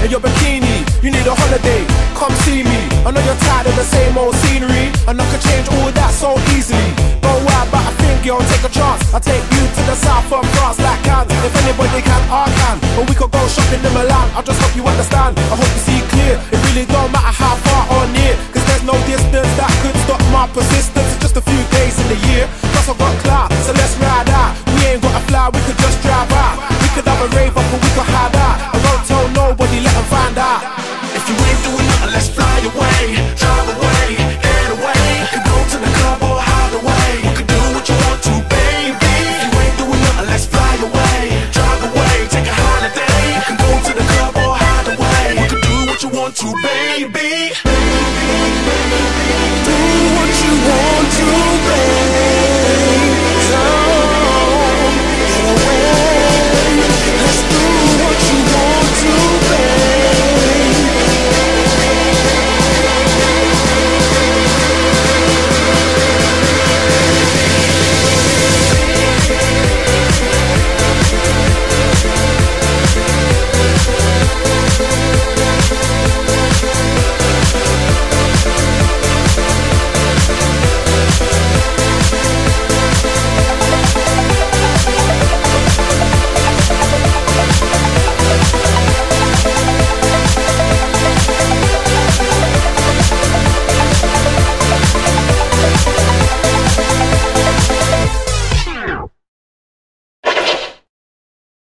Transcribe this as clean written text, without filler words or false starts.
in your bikini. You need a holiday, come see me. I know you're tired of the same old scenery, and I could change all that so easily. Don't worry about a thing, girl, take a chance. I'll take you to the south of France like Cannes. If anybody can, I can. Or we could go shopping in Milan. I just hope you understand, I hope you see clear. It really don't matter how far or near, cause there's no distance that could stop my persistence. It's just a few days in the year, plus I got clout, so let's ride out. We ain't gotta fly, we could just drive out. We could have a rave up or we could hide out.